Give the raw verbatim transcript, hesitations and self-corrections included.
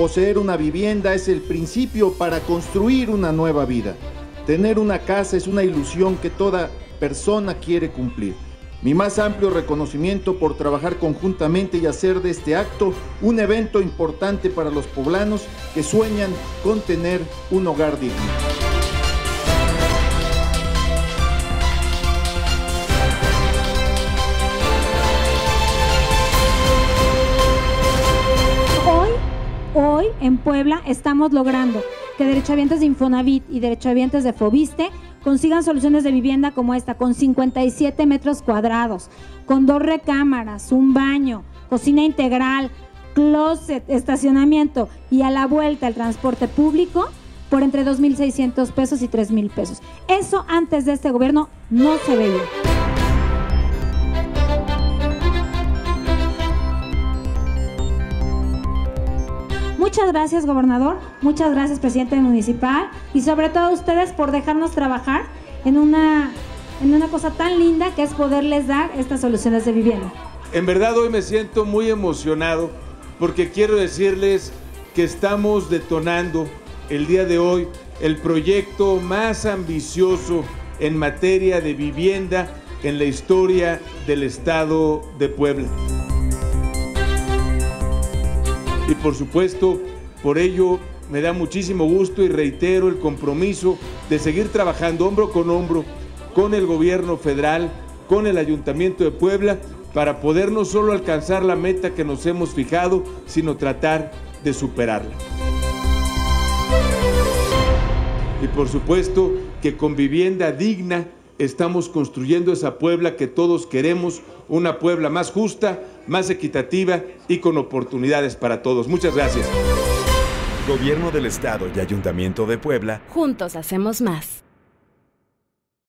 Poseer una vivienda es el principio para construir una nueva vida. Tener una casa es una ilusión que toda persona quiere cumplir. Mi más amplio reconocimiento por trabajar conjuntamente y hacer de este acto un evento importante para los poblanos que sueñan con tener un hogar digno. Hoy, hoy en Puebla estamos logrando que derechohabientes de Infonavit y derechohabientes de Fobiste consigan soluciones de vivienda como esta, con cincuenta y siete metros cuadrados, con dos recámaras, un baño, cocina integral, closet, estacionamiento y a la vuelta el transporte público por entre dos mil seiscientos pesos y tres mil pesos. Eso antes de este gobierno no se veía. Muchas gracias, gobernador, muchas gracias, presidente municipal, y sobre todo a ustedes por dejarnos trabajar en una, en una cosa tan linda que es poderles dar estas soluciones de vivienda. En verdad hoy me siento muy emocionado porque quiero decirles que estamos detonando el día de hoy el proyecto más ambicioso en materia de vivienda en la historia del estado de Puebla. Y por supuesto, por ello me da muchísimo gusto y reitero el compromiso de seguir trabajando hombro con hombro con el gobierno federal, con el Ayuntamiento de Puebla, para poder no solo alcanzar la meta que nos hemos fijado, sino tratar de superarla. Y por supuesto que con vivienda digna estamos construyendo esa Puebla que todos queremos, una Puebla más justa, más equitativa y con oportunidades para todos. Muchas gracias. Gobierno del Estado y Ayuntamiento de Puebla. Juntos hacemos más.